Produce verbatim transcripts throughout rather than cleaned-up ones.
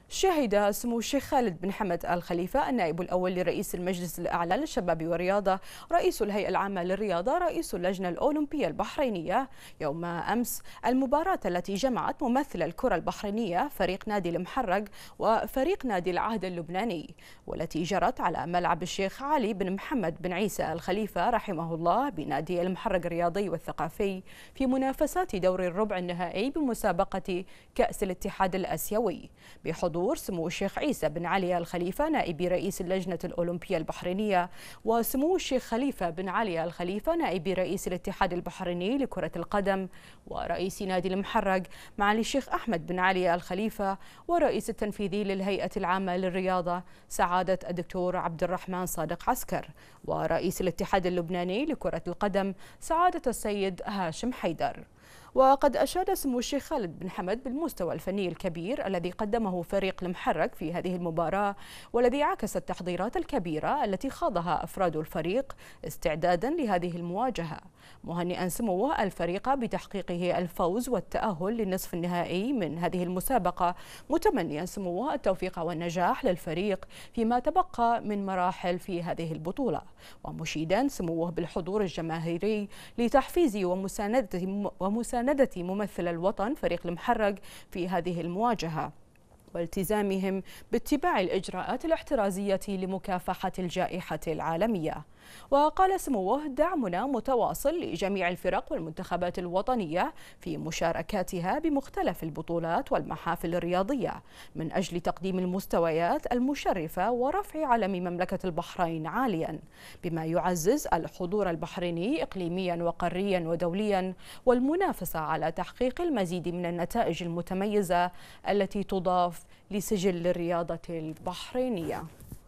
شهد سمو الشيخ خالد بن حمد آل خليفة النائب الأول لرئيس المجلس الأعلى للشباب والرياضة رئيس الهيئة العامة للرياضة رئيس اللجنة الأولمبية البحرينية يوم أمس المباراة التي جمعت ممثل الكرة البحرينية فريق نادي المحرق وفريق نادي العهد اللبناني، والتي جرت على ملعب الشيخ علي بن محمد بن عيسى آل خليفة رحمه الله بنادي المحرق الرياضي والثقافي في منافسات دور الربع النهائي بمسابقة كأس الاتحاد الآسيوي بحضور سمو الشيخ عيسى بن علي آل خليفة نائب رئيس اللجنة الأولمبية البحرينية، وسمو الشيخ خليفة بن علي آل خليفة نائب رئيس الاتحاد البحريني لكرة القدم ورئيس نادي المحرق، معالي الشيخ أحمد بن علي آل خليفة والرئيس التنفيذي للهيئة العامة للرياضة سعادة الدكتور عبد الرحمن صادق عسكر، ورئيس الاتحاد اللبناني لكرة القدم سعادة السيد هاشم حيدر. وقد أشاد سمو الشيخ خالد بن حمد بالمستوى الفني الكبير الذي قدمه فريق المحرق في هذه المباراة، والذي عكس التحضيرات الكبيرة التي خاضها أفراد الفريق استعدادا لهذه المواجهة، مهنئا سموه الفريق بتحقيقه الفوز والتأهل للنصف النهائي من هذه المسابقة، متمنيا سموه التوفيق والنجاح للفريق فيما تبقى من مراحل في هذه البطولة، ومشيدا سموه بالحضور الجماهيري لتحفيز ومساندة ومساندة ممثل الوطن فريق المحرق في هذه المواجهة، والتزامهم باتباع الإجراءات الاحترازية لمكافحة الجائحة العالمية. وقال سموه: دعمنا متواصل لجميع الفرق والمنتخبات الوطنية في مشاركاتها بمختلف البطولات والمحافل الرياضية من أجل تقديم المستويات المشرفة ورفع علم مملكة البحرين عاليا، بما يعزز الحضور البحريني إقليميا وقاريا ودوليا والمنافسة على تحقيق المزيد من النتائج المتميزة التي تضاف لسجل الرياضة البحرينية.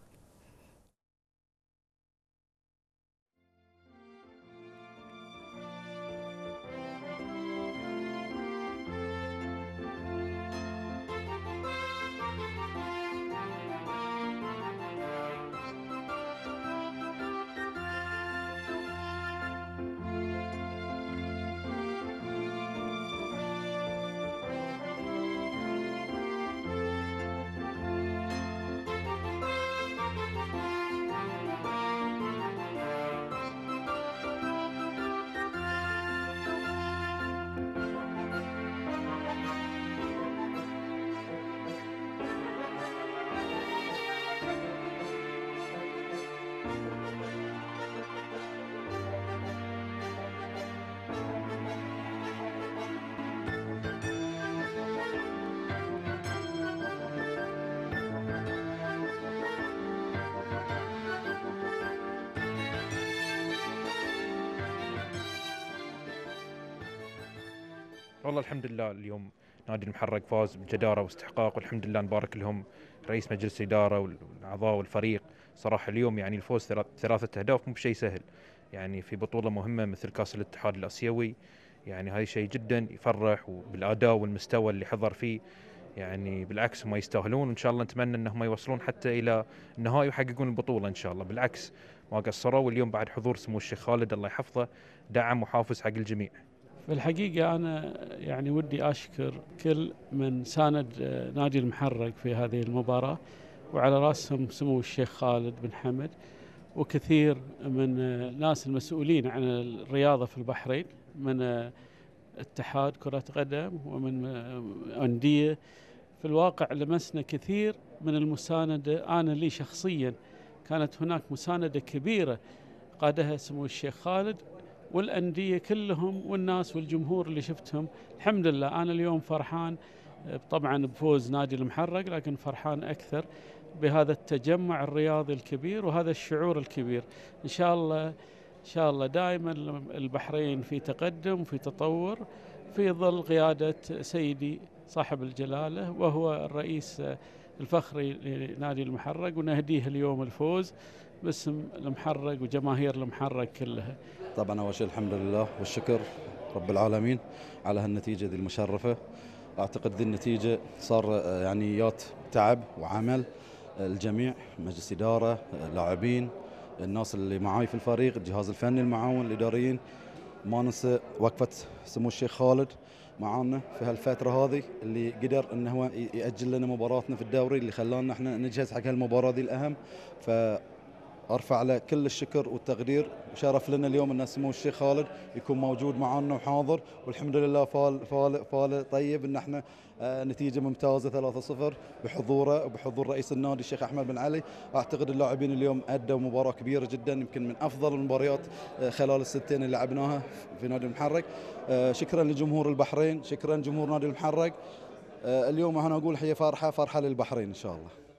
والله الحمد لله اليوم نادي المحرق فاز بجدارة واستحقاق، والحمد لله نبارك لهم رئيس مجلس الإدارة والأعضاء والفريق. صراحة اليوم يعني الفوز ثلاثة أهداف مو بشيء سهل، يعني في بطولة مهمة مثل كأس الاتحاد الآسيوي، يعني هاي شيء جدا يفرح، وبالأداء والمستوى اللي حضر فيه يعني بالعكس هم يستاهلون، وإن شاء الله نتمنى أنهم يوصلون حتى إلى النهاية ويحققون البطولة إن شاء الله. بالعكس ما قصروا، واليوم بعد حضور سمو الشيخ خالد الله يحفظه دعم وحافز حق الجميع. في الحقيقة أنا يعني ودي أشكر كل من ساند نادي المحرق في هذه المباراة، وعلى رأسهم سمو الشيخ خالد بن حمد وكثير من الناس المسؤولين عن الرياضة في البحرين، من اتحاد كرة قدم ومن أندية. في الواقع لمسنا كثير من المساندة، أنا لي شخصيا كانت هناك مساندة كبيرة قادها سمو الشيخ خالد والأندية كلهم والناس والجمهور اللي شفتهم. الحمد لله أنا اليوم فرحان طبعا بفوز نادي المحرق، لكن فرحان أكثر بهذا التجمع الرياضي الكبير وهذا الشعور الكبير. إن شاء الله إن شاء الله دائما البحرين في تقدم وفي تطور في ظل قيادة سيدي صاحب الجلالة وهو الرئيس الفخري لنادي المحرق، ونهديه اليوم الفوز باسم المحرق وجماهير المحرق كلها. طبعا أول شيء الحمد لله والشكر رب العالمين على هالنتيجة ذي المشرفة. أعتقد ذي النتيجة صار يعني يات تعب وعمل الجميع، مجلس إدارة، لاعبين، الناس اللي معاي في الفريق، الجهاز الفني، المعاون، الإداريين، ما ننسى وقفة سمو الشيخ خالد معانا في هالفترة هذه اللي قدر انه هو يأجل لنا مباراتنا في الدوري اللي خلانا احنا نجهز حق هالمباراة دي الأهم. ف ارفع له كل الشكر والتقدير، وشرف لنا اليوم ان سمو الشيخ خالد يكون موجود معنا وحاضر، والحمد لله فال فال فال طيب ان احنا آه نتيجه ممتازه ثلاثة صفر بحضوره وبحضور رئيس النادي الشيخ احمد بن علي. اعتقد اللاعبين اليوم ادوا مباراه كبيره جدا، يمكن من افضل المباريات آه خلال السنتين اللي لعبناها في نادي المحرق. آه شكرا لجمهور البحرين، شكرا جمهور نادي المحرق. آه اليوم انا اقول هي فرحه فرحه للبحرين ان شاء الله.